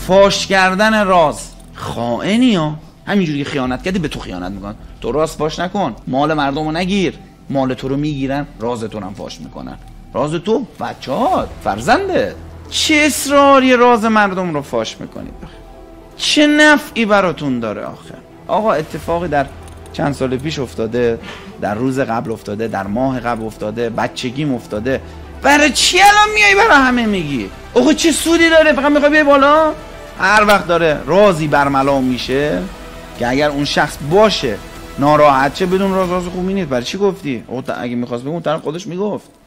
فاش کردن راز. خائنی ها، همینجوری خیانت کردی به تو خیانت میکنن. تو راز فاش نکن، مال مردم رو نگیر، مال تو رو میگیرن، راز تو رو هم فاش میکنن. راز تو، بچه‌هات، فرزنده. چه اصراری راز مردم رو فاش میکنید؟ چه نفعی براتون داره آخه؟ آقا اتفاقی در چند سال پیش افتاده، در روز قبل افتاده، در ماه قبل افتاده، بچگیم افتاده. برای چی الان میای برای همه میگی؟ آقا چه سودی داره؟ فقط میخوای بیای بالا؟ هر وقت داره رازی برملا میشه که اگر اون شخص باشه ناراحت چه بدون راز خوبی نیست. برای چی گفتی؟ اگه میخواست بگم طرف خودش میگفت.